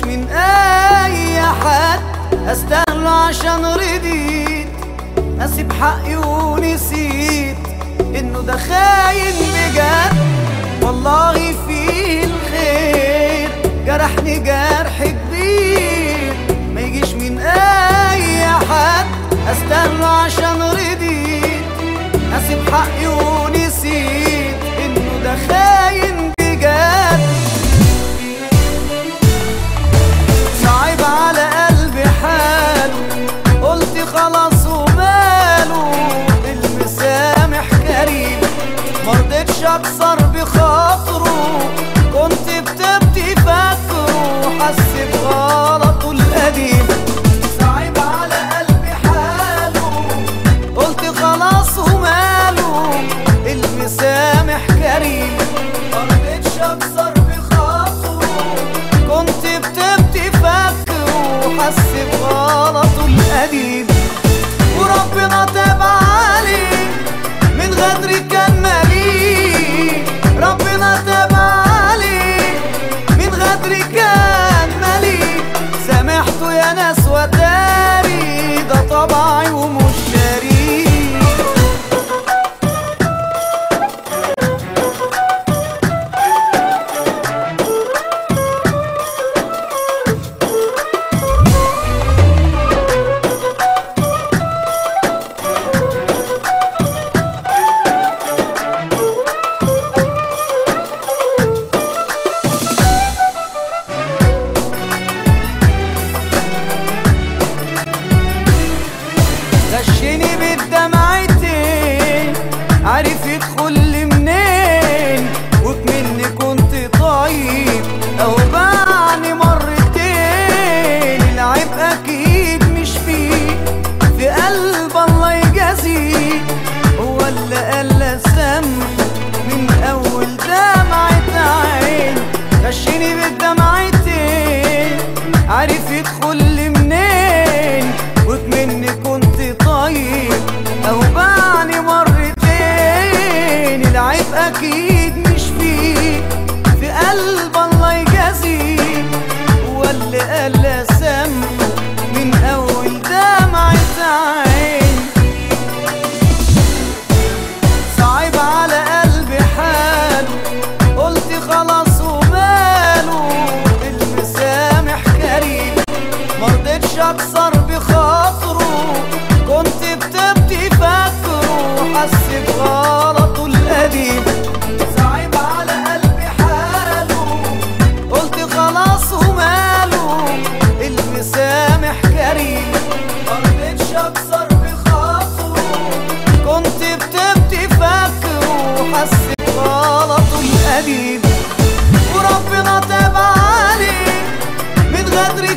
من اي حد استاهله عشان رضيت اسيب حقي ونسيت انه ده خاين بجد. والله فيه الخير جرحني جرح كبير، ما يجيش من اي حد استاهله عشان رضيت اسيب حقي ونسيت انه ده خاين بجد. صعب على قلبي حاله، قلت خلاص وماله، المسامح كريم مرضتش اكسر بخاطره، كنت بتبدي فاكره حس بغلطه القديم. صعب على قلبي حاله، قلت خلاص وماله، المسامح كريم مرضتش اكسر بخاطره، كنت بتبدي فاكره حس بغلطه القديم. وربنا تاب عليه من غدر كان مليء، ربنا تاب عليه من غدر كان مليء. سامحته يا ناس وداري ده طبعي ومش شريك. غشني بالدمعتين عارف يدخل لي منين، وكمني كنت طيب اهو باعني مرتين. العيب اكيد مش فيه، في قلب الله يجازيه، هو اللي قال سامحه من اول دمعة عين. غشني بالدمعتين عارف يدخل لي منين، وكمني كنت طيب اهو باعني مرتين. العيب اكيد مش فيه، في قلب الله يجازيه، هو اللي قال سامحه من اول دمعة عين. صعب على قلبي حاله، قلت خلاص وماله، المسامح كريم مرضتش اكسر بخاطره، كنت بتبدي فاكره حس بغلطه القديم. صعب على قلبي حاله، قلت خلاص وماله، المسامح كريم مرضتش اكسر بخاطره، كنت بتبدي فاكره حس بغلطه القديم. وربنا تاب عليه من غدر